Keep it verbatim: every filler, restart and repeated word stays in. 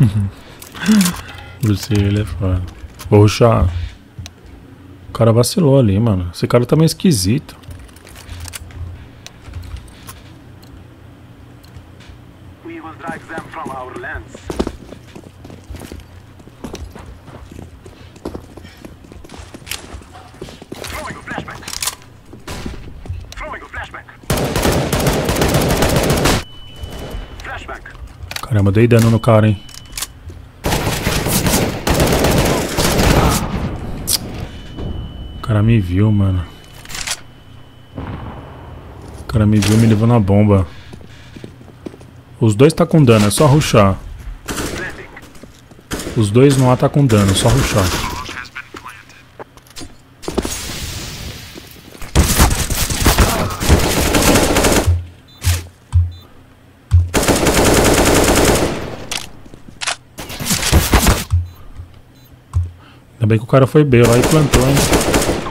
Você, ele é foda. Vou rushar. O cara vacilou ali, mano. Esse cara tá meio esquisito. We will drive them from our lands. Throwing a flashback. Throwing a flashback. Flashback. Caramba, dei dano no cara, hein. O cara me viu, mano. O cara me viu, me levou na bomba. Os dois tá com dano, é só rushar. Os dois no A tá com dano, é só rushar. Ainda bem que o cara foi B lá e plantou, hein.